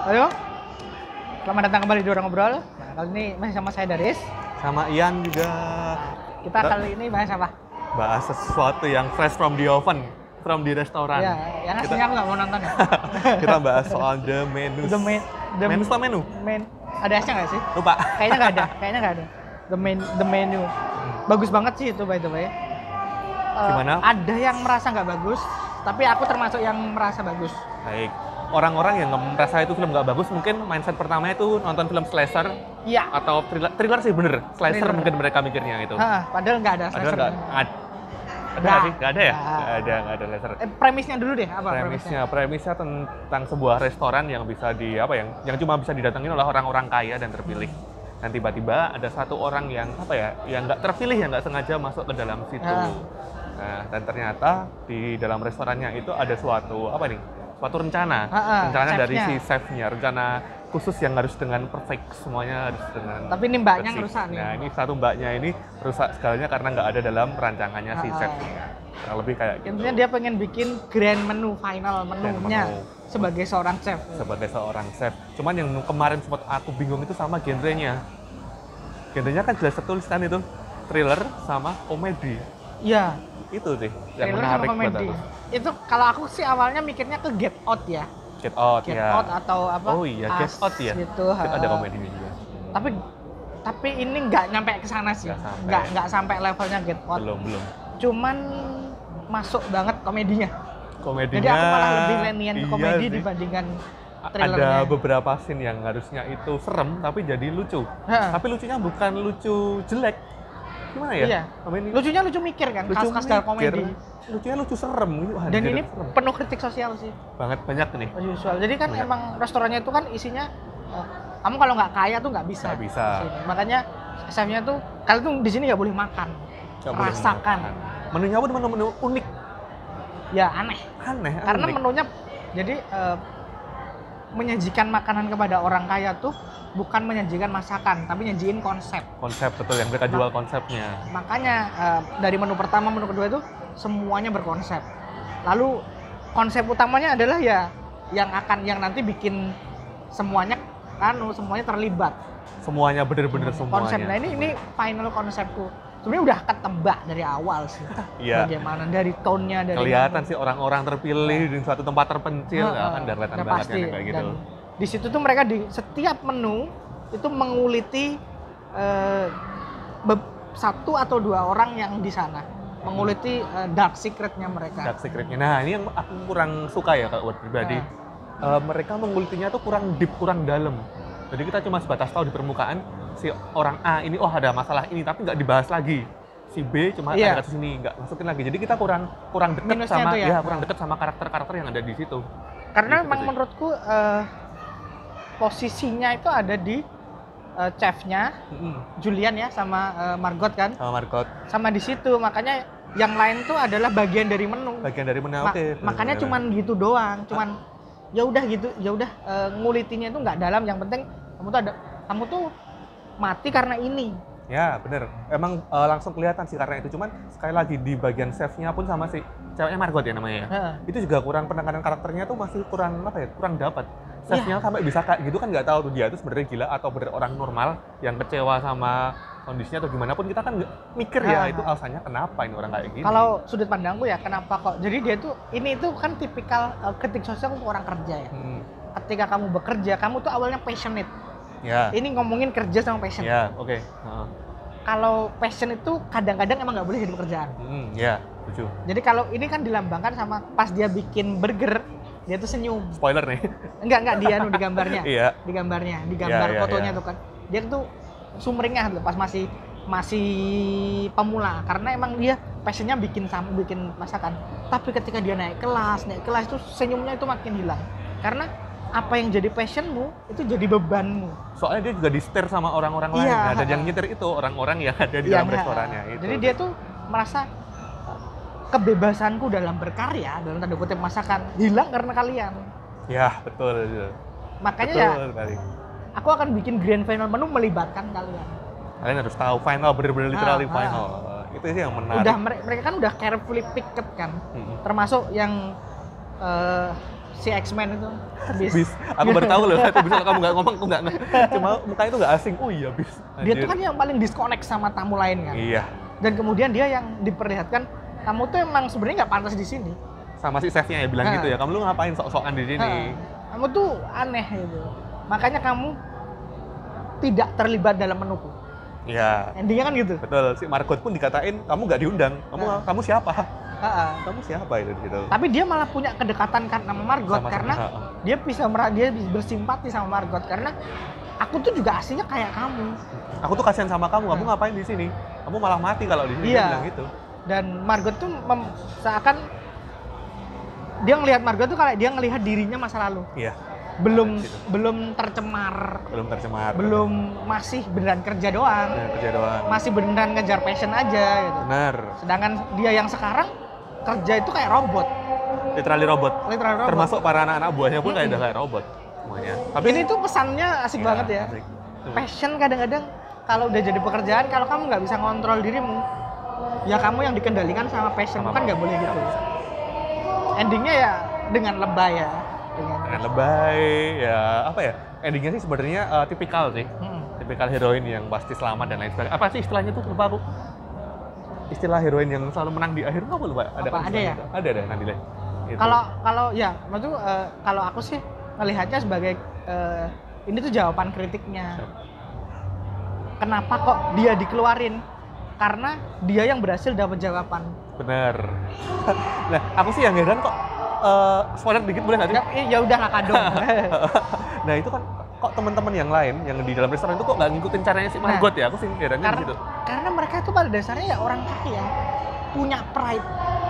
Halo, selamat datang kembali di Orang Ngobrol. Nah, kali ini masih sama saya Daris. Sama Ian juga. Kita kali ini bahas apa? Bahas sesuatu yang fresh from the oven, from the restoran. Ya, yang aslinya aku nggak mau nonton ya. Kita bahas soal the menus. Menus atau menu? Ada S-nya nggak sih? Lupa. Kayaknya nggak ada. The menu. Bagus banget sih itu by the way. Gimana? Ada yang merasa nggak bagus, tapi aku termasuk yang merasa bagus. Baik. Orang-orang yang merasa itu film nggak bagus mungkin mindset pertamanya itu nonton film slasher. Iya. Atau thriller sih bener. Slasher Thriller. Mungkin mereka mikirnya itu. Padahal nggak ada Padahal slasher. ada nggak sih? Nggak ada ya? Nggak ada slasher. Premisnya dulu deh, apa Premisnya tentang sebuah restoran yang bisa yang cuma bisa didatengin oleh orang-orang kaya dan terpilih. Dan tiba-tiba ada satu orang yang yang nggak terpilih, yang nggak sengaja masuk ke dalam situ. Nah, dan ternyata di dalam restorannya itu ada suatu rencana dari si chefnya, rencana khusus yang harus dengan perfect, semuanya harus dengan. Tapi ini mbaknya bersih. ngerusak nih. Nah, ini satu mbaknya ini rusak segalanya karena nggak ada dalam rancangannya si chefnya. Kurang lebih kayak gitu. Intinya dia pengen bikin grand menu, final menunya sebagai seorang chef. Sebagai seorang chef. Cuman yang kemarin sempat aku bingung itu sama genrenya. Genrenya kan jelas tertulis kan itu thriller sama komedi. Iya. Itu sih yang Thriller menarik sama buat komedi. aku. Itu kalau aku sih awalnya mikirnya ke Get Out ya. Get Out Get ya. Out atau apa? Oh iya, Get Us Out ya. Gitu. Itu ada komedinya juga. Tapi ini nggak nyampe ke sana sih. Nggak sampai levelnya Get Out. Belum. Cuman masuk banget komedinya. Komedinya. Jadi aku malah lebih lenian ke komedi sih. dibandingkan thrillernya. Ada beberapa scene yang harusnya itu serem tapi jadi lucu. Tapi lucunya bukan lucu jelek. Gimana ya? Iya. Lucunya lucu mikir kan, khas komedi. Lucunya lucu serem. Dan ini penuh kritik sosial sih. Banyak nih. Usual. Jadi kan emang restorannya itu kan isinya kamu kalau nggak kaya tuh nggak bisa. Nggak bisa. Makanya chefnya tuh kalian tuh di sini nggak boleh makan. Rasakan. Menunya pun menu unik. Ya aneh. Karena unik. menunya jadi menyajikan makanan kepada orang kaya tuh bukan menyajikan masakan, tapi nyajiin konsep. Konsep betul yang mereka jual konsepnya. Makanya dari menu pertama, menu kedua itu semuanya berkonsep. Lalu konsep utamanya adalah ya yang nanti bikin semuanya terlibat. Semuanya bener-bener semuanya. Konsepnya ini final konsepku. Sebenarnya udah ketebak dari awal sih. Iya. Bagaimana dari tone-nya, dari kelihatan sih orang-orang terpilih di suatu tempat terpencil, kan dan kelihatan banget pasti. kayak gitu. Dan di situ tuh mereka di setiap menu itu menguliti satu atau dua orang yang di sana, menguliti dark secretnya mereka. Dark secretnya. Nah, ini yang aku kurang suka ya kalau buat pribadi. Mereka mengulitinya tuh kurang deep, kurang dalam. Jadi kita cuma sebatas tahu di permukaan si orang A ini ada masalah ini, tapi nggak dibahas lagi. Si B cuma ada kasus ini, nggak masukin lagi. Jadi kita kurang dekat sama kurang dekat sama karakter-karakter yang ada di situ. Karena gitu memang sih. menurutku posisinya itu ada di chefnya, Julian ya sama Margot kan. Sama Margot. Sama di situ, makanya yang lain tuh adalah bagian dari menu. Bagian dari menu. Makanya cuman gitu doang, cuman ya udah ngulitinya itu nggak dalam. Yang penting kamu tuh mati karena ini. Ya bener, emang langsung kelihatan sih karena itu. Cuman sekali lagi di bagian chefnya pun sama si ceweknya Margot ya namanya ya. Itu juga kurang penekanan karakternya tuh masih kurang dapat. Chefnya sampai bisa kayak gitu kan nggak tahu tuh dia tuh sebenarnya gila atau bener orang normal yang kecewa sama kondisinya atau gimana pun kita kan mikir ya itu alasannya kenapa ini orang kayak gini. Kalau sudut pandangku ya kenapa kok. Jadi dia tuh ini itu kan tipikal kritik sosial untuk orang kerja ya. Ketika kamu bekerja, kamu tuh awalnya passionate. Ya. Ini ngomongin kerja sama passion. Ya, oke. Kalau passion itu kadang-kadang emang nggak boleh jadi pekerjaan. Ya, setuju. Jadi kalau ini kan dilambangkan sama pas dia bikin burger, dia tuh senyum. Spoiler nih. Enggak dia di gambarnya. Iya. Di gambar fotonya tuh kan. Dia tuh sumringah tuh pas masih pemula karena emang dia passionnya bikin masakan. Tapi ketika dia naik kelas itu senyumnya itu makin hilang. Karena apa yang jadi passionmu itu jadi bebanmu. Soalnya dia juga di-setir sama orang-orang lain. Dan yang nyetir itu orang-orang yang ada di dalam restorannya itu. Jadi dia tuh merasa kebebasanku dalam berkarya, dalam tanda kutip masakan, hilang karena kalian. Ya, betul. Makanya aku akan bikin grand final menu melibatkan kalian. Kalian harus tahu final, bener-bener literally final. Itu sih yang menarik. Mereka kan udah carefully picked kan. Termasuk yang si X-Men itu. Bis. Aku baru tahu loh, itu bisa kamu nggak ngomong, aku nggak. Cuma muka itu nggak asing. Oh iya, bis. Dia tuh kan yang paling disconnect sama tamu lain kan. Iya. Dan kemudian dia yang diperlihatkan, kamu tuh emang sebenarnya nggak pantas di sini. Sama si chefnya ya bilang gitu ya, kamu lu ngapain sok-sokan di sini? Kamu tuh aneh gitu. Makanya kamu tidak terlibat dalam menuku. Iya. Endingnya kan gitu. Betul. Si Margot pun dikatain kamu nggak diundang. Kamu siapa? Kamu siapa itu gitu. Tapi dia malah punya kedekatan kan sama Margot karena dia dia bersimpati sama Margot karena aku tuh juga aslinya kayak kamu. Aku tuh kasihan sama kamu. Kamu ngapain di sini? Kamu malah mati kalau di sini. Iya. Dia bilang gitu. Dan Margot tuh seakan dia ngelihat Margot tuh kayak dia ngelihat dirinya masa lalu. Iya. Belum tercemar. Belum Masih beneran kerja doang. Masih beneran ngejar passion aja gitu. Benar. Sedangkan dia yang sekarang kerja itu kayak robot. Literally robot. Termasuk para anak-anak buahnya pun kayak robot semuanya. Tapi ini tuh pesannya asik banget ya. Asik. Passion kadang-kadang kalau udah jadi pekerjaan, kalau kamu nggak bisa ngontrol dirimu, ya kamu yang dikendalikan sama passion, kan nggak boleh gitu. Endingnya ya dengan lebay ya. Dengan lebay ya apa ya? Endingnya sih sebenarnya tipikal sih. Tipikal heroin yang pasti selamat dan lain sebagainya. Apa sih istilahnya tuh, lupa aku. Istilah heroin yang selalu menang di akhir apa lupa? Ada kan? Ada ya? Ada nanti deh. Kalau ya, maksud kalau aku sih melihatnya sebagai ini tuh jawaban kritiknya. Kenapa kok dia dikeluarin? Karena dia yang berhasil dapat jawaban. Bener. Nah, aku sih yang heran kok spoiler dikit boleh nggak sih? Ya udah nggak kadung. Nah itu kan kok teman-teman yang lain yang di dalam restoran itu kok nggak ngikutin caranya si Margot ya? Aku sih herannya di situ. Karena mereka itu pada dasarnya ya orang kaya, punya pride,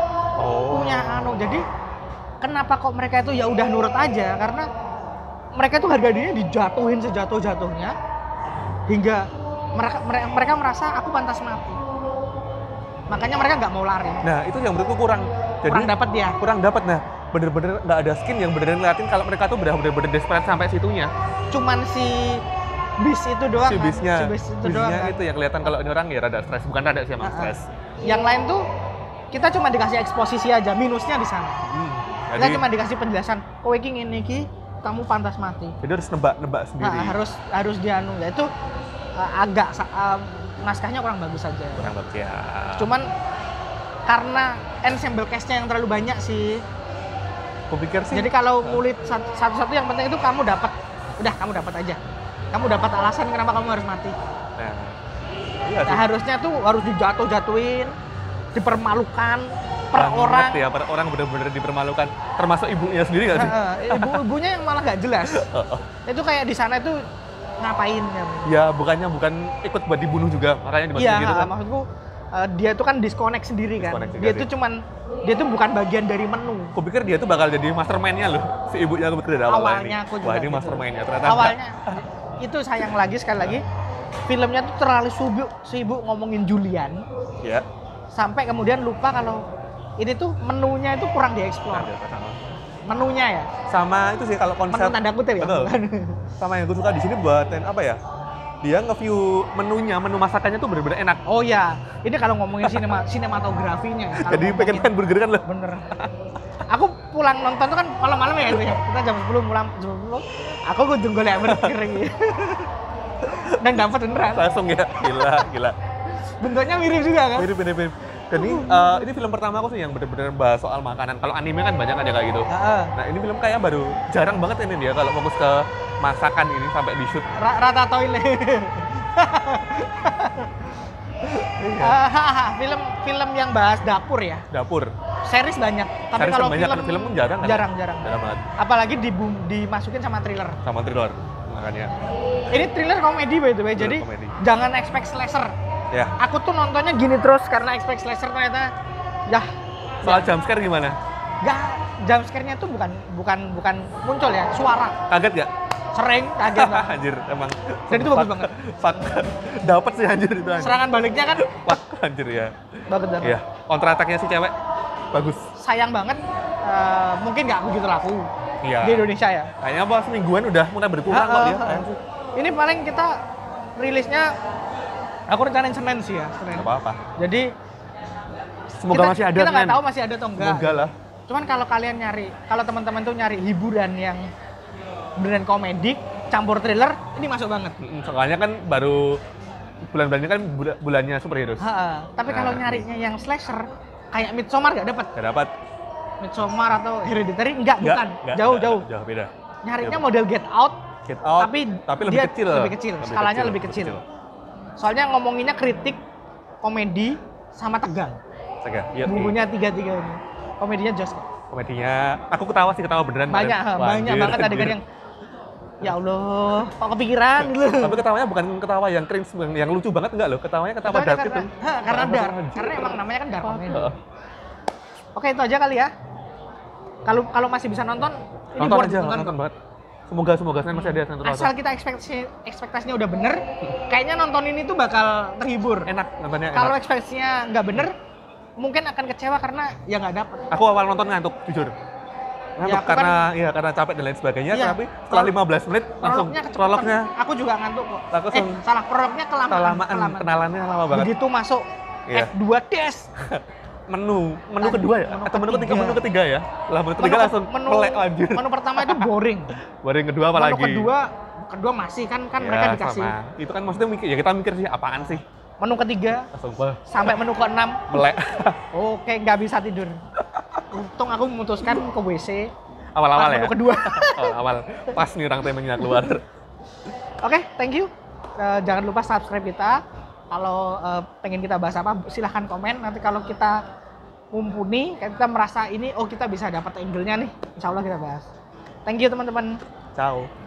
punya jadi kenapa kok mereka itu ya udah nurut aja? Karena mereka tuh harga dirinya dijatuhin sejatuh-jatuhnya hingga mereka merasa aku pantas mati. Makanya mereka nggak mau lari. Nah itu yang menurutku kurang. Jadi kurang dapat. Nah bener-bener nggak ada skin yang bener-bener ngeliatin kalau mereka tuh bener-bener desperate sampai situnya. Cuman si bis itu doang. Si bisnya doang, itu yang kelihatan kalau ini orang ya rada stres, bukan rada sih emang stres. Yang lain tuh kita cuma dikasih eksposisi aja, minusnya di sana. Kita cuma dikasih penjelasan, kowe iki ngene iki kamu pantas mati. Jadi harus nebak sendiri. Nah, harus dianu ya itu agak naskahnya kurang bagus aja. Kurang bagus ya. Cuman karena ensemble cast-nya yang terlalu banyak sih. Kupikir sih. Jadi kalau ngulit satu-satu yang penting itu kamu dapat aja. Kamu dapat alasan kenapa kamu harus mati. Nah, iya sih. Harusnya tuh harus dijatuh-jatuhin, dipermalukan per orang. Ya, per orang benar-benar dipermalukan, termasuk ibunya sendiri nggak sih? Ibunya yang malah nggak jelas. Itu kayak di sana itu ngapain ya? Ya bukan ikut buat dibunuh juga, makanya dimasukin gitu kan. Iya, maksudku dia tuh kan disconnect sendiri kan. Dia tuh bukan bagian dari menu. Aku pikir dia tuh bakal jadi mastermind-nya loh. Si ibunya aku pikir dari awalnya aku juga. Wah, ini mastermind-nya ternyata. Awalnya itu sayang lagi sekali lagi filmnya tuh terlalu sibuk ngomongin Julian. Ya. Sampai kemudian lupa kalau ini tuh menunya itu kurang dieksplor. Menunya ya. Sama itu sih kalau konsep menu tanda kutip ya. Betul. Sama yang gue suka di sini buatin apa ya? Dia nge-view menu masakannya tuh bener-bener enak. Oh ya, ini kalau ngomongin sinematografinya. Jadi pengen burger kan lo? Bener. Aku pulang nonton tuh kan malam-malam ya itu ya. Kita jam 10 pulang jam 10. Aku kudu golek burger gitu. Dan dapat beneran. Langsung ya, gila. Bentuknya mirip juga kan? Mirip. Dan ini film pertama aku sih yang bener-bener bahas soal makanan. Kalau anime kan banyak aja kayak gitu. Nah ini film kayak baru jarang banget ini dia kalau fokus ke masakan ini sampai di shoot. Ratatouille. Film yang bahas dapur ya. Dapur. Series banyak. Tapi series kalau film pun jarang kan? Jarang banget. Apalagi dimasukin sama thriller. Makanya. Ini thriller komedi by the way. Jadi jangan expect slasher. Ya. Aku tuh nontonnya gini terus karena expect slasher ternyata ya. Soal jumpscare gimana? Enggak, jumpscare-nya tuh bukan muncul ya, suara. Kaget gak? Sering kaget banget. Anjir, emang. Dan itu bagus banget. Dapat sih anjir itu. Serangan baliknya kan anjir ya. Bagus banget. Iya, counter attack-nya si cewek bagus. Sayang banget mungkin nggak begitu laku di Indonesia ya. Kayaknya apa semingguan udah mulai berkurang kok dia. Ini paling kita rilisnya aku rencanain Senin sih ya, Senin. Nggak apa-apa. Jadi semoga masih ada. Kita nggak tahu masih ada atau enggak. Semoga lah. Cuman kalau kalian nyari, kalau teman-teman tuh nyari hiburan yang beneran komedik, campur thriller, ini masuk banget. Soalnya kan baru bulan-bulan ini kan bulannya superhero. Tapi kalau nyarinya yang slasher, kayak Midsommar nggak dapat. Nggak dapat. Midsommar atau Hereditary bukan. Jauh. Jauh beda. Nyarinya model Get Out, tapi lebih dia kecil. lebih kecil. Skalanya lebih kecil. Soalnya ngomonginnya kritik, komedi, sama tegang. Iya. Bumbunya tiga-tiga ini. Komedinya jos kok. Komedinya, aku ketawa beneran. Banyak banget adegan yang ya Allah, kok kepikiran gitu. Tapi ketawanya bukan ketawa yang cringe, yang lucu banget enggak loh. Ketawanya ketawa dark gitu. Karena dark. Karena emang namanya kan dark comedy. Oke, itu aja kali ya. Kalau masih bisa nonton, ini nonton banget. Semoga saya masih ada yang nonton. Asal kita ekspektasinya udah bener, kayaknya nonton ini tuh bakal terhibur. Enak nontonnya. Kalau ekspektasinya nggak bener, mungkin akan kecewa karena ya nggak dapet. Aku awal nonton ngantuk, jujur. Ngantuk karena capek dan lain sebagainya, tapi setelah 15 menit langsung prolognya. Aku juga ngantuk kok. Salah, prolognya kelamaan. Kenalannya lama banget. Begitu masuk Act 2 des. Menu kedua ya? Atau menu ketiga ya? Lah menu ketiga langsung melek anjir. Menu pertama itu boring. Boring, kedua apa lagi? Menu kedua masih kan ya, mereka dikasih. Sama. Itu kan maksudnya kita mikir sih apaan sih? Menu ketiga langsung sampai menu ke-6 melek. Oke, nggak bisa tidur. Untung aku memutuskan ke WC awal-awal ya? Menu kedua. Awal pas nih orang temanya keluar. Oke, thank you. Jangan lupa subscribe kita. Kalau pengen kita bahas apa, silahkan komen. Nanti kalau kita mumpuni, kita merasa ini, kita bisa dapat angle-nya nih. Insya Allah kita bahas. Thank you teman-teman. Ciao.